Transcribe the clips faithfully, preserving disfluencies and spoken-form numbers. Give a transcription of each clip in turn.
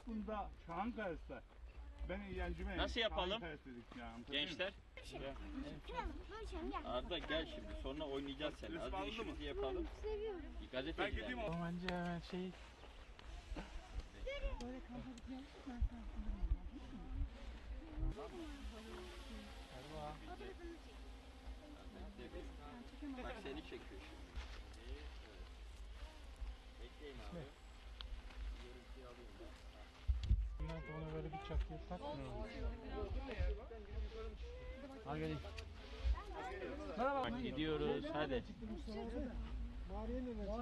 aslında Çankaya'da ben yancıma nasıl yapalım yani, gençler? Arda gel şimdi, sonra oynayacağız seninle. Hadi işimizi yapalım. Gazeteciler. Ben gideyim o. Bence hemen şey... Bak seni çekiyor şimdi. Bekleyin abi. Görüntüyü alayım ben. Nerede ona böyle bir çakıya takmıyorum. Hadi gelin. Bak gidiyoruz, hadi. Mağaraya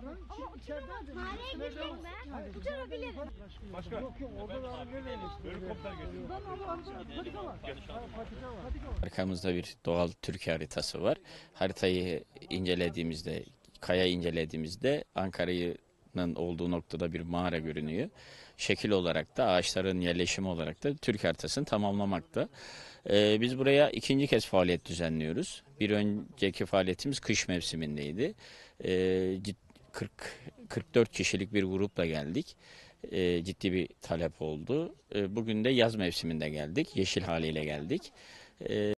gidelim ben. Uçurabilirim. Başka? Yok yok orada helikopter geliyor. Arkamızda bir doğal Türkiye haritası var. Haritayı incelediğimizde, kaya incelediğimizde Ankara'nın olduğu noktada bir mağara görünüyor. Şekil olarak da ağaçların yerleşimi olarak da Türkiye haritasını tamamlamakta. Ee, biz buraya ikinci kez faaliyet düzenliyoruz. Bir önceki faaliyetimiz kış mevsimindeydi. Ee, kırk kırk dört kişilik bir grupla geldik. Ee, ciddi bir talep oldu. Ee, bugün de yaz mevsiminde geldik. Yeşil haliyle geldik. Ee,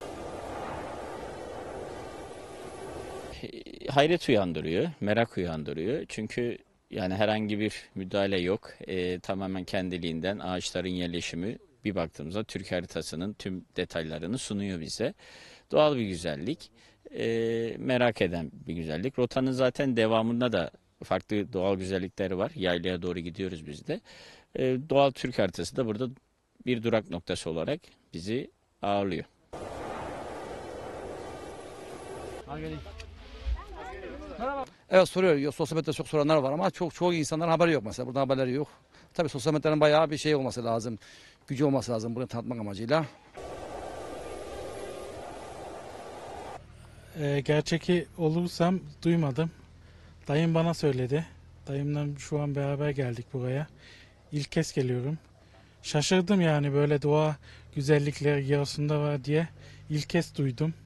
hayret uyandırıyor, merak uyandırıyor. Çünkü yani herhangi bir müdahale yok. Ee, tamamen kendiliğinden ağaçların yerleşimi bir baktığımızda Türkiye haritasının tüm detaylarını sunuyor bize. Doğal bir güzellik, ee, merak eden bir güzellik. Rotanın zaten devamında da farklı doğal güzellikleri var. Yaylaya doğru gidiyoruz biz de. Ee, doğal Türk haritası da burada bir durak noktası olarak bizi ağırlıyor. Hadi gelin. Evet soruyor. Sosyal medyada çok soranlar var ama çok çoğu insanların haberi yok mesela. Burada haberleri yok. Tabii sosyal medyanın bayağı bir şey olması lazım. Gücü olması lazım bunu tanıtmak amacıyla. Ee, gerçeki olursam duymadım. Dayım bana söyledi. Dayımla şu an beraber geldik buraya. İlk kez geliyorum. Şaşırdım yani böyle doğa güzellikleri yarısında var diye. İlk kez duydum.